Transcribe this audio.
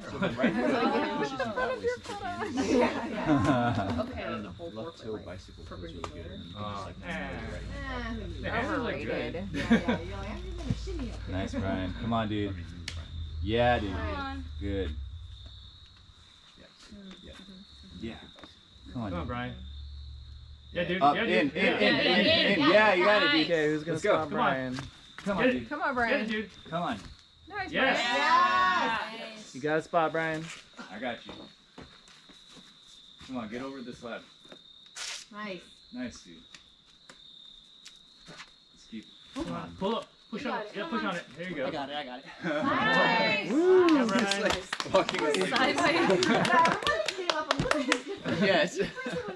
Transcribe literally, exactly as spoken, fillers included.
So the right foot pushes you that way since you're in. Yeah, yeah. Okay. And the left toe bicycle feels really good. And you can just like Uh, right. The hands look Overrated. good. Yeah, yeah. You're like, I'm gonna shimmy up there. Nice, Brian. Come on, dude. Yeah, dude. Come on. Good. Yeah. Yeah. Come on, Come on, dude. Brian. Yeah, dude. Up, yeah, in, dude. in, yeah. in, Yeah, in, yeah, in. yeah. Yeah, you got it, dude. Okay, who's gonna Let's go. stop Come on. Brian? Come on, Get dude. it. Come on, Get Brian. it, dude. Come on. Nice, Yes. Brian. Nice. You got a spot, Brian. I got you. Come on, get over this left. Nice. Nice, dude. Let's keep. Come on. Pull up. Push You on got it. it. Yeah, Come push on. on it. There you go. I got it, I got it. Nice. Yeah, It's Brian. like walking asleep. Sideways. Yeah, everybody came up a little bit. Yes. First of